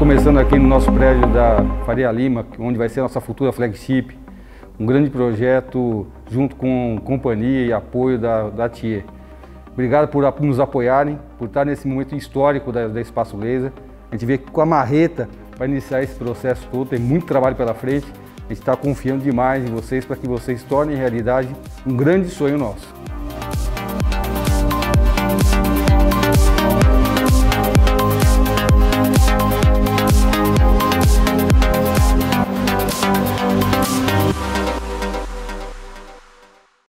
começando aqui no nosso prédio da Faria Lima, onde vai ser a nossa futura flagship, um grande projeto junto com companhia e apoio da TIE. Obrigado por nos apoiarem, por estar nesse momento histórico da Espaço Laser. A gente vê que com a marreta vai iniciar esse processo todo, tem muito trabalho pela frente. A gente está confiando demais em vocês para que vocês tornem realidade um grande sonho nosso.